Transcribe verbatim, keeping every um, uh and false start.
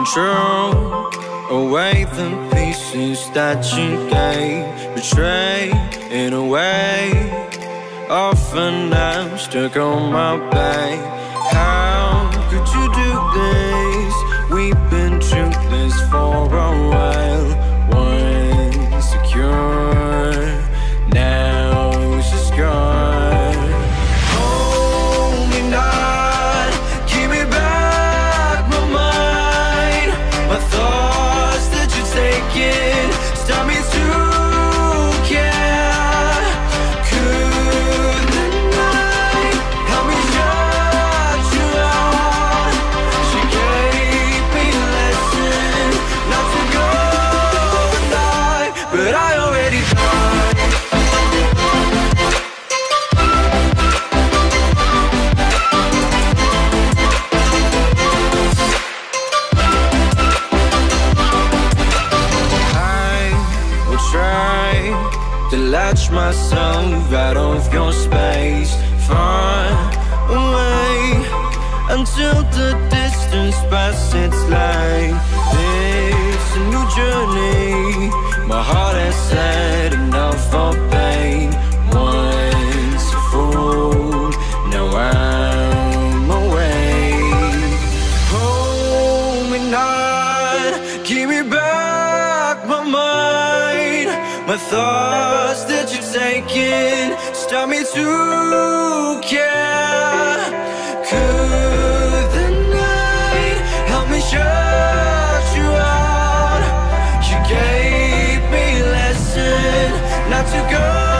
Throw away the pieces that you gave, betray in a way. Often I'm stuck on my back. How could you do this? We've been through this for a while. Once secure, now it's just gone. Hold me not, give me back my mind. My thoughts that you're taking stop me to care. Could the night help me shut you out? She gave me a lesson not to go and die, but I already died. To latch myself out of your space, far away, until the distance passes. It's like it's a new journey. My heart has had enough for pain. Once a fool, now I'm away. Hold me not, give me back my mind. My thoughts that you're taking stop me to care. Could the night help me shut you out? You gave me a lesson not to go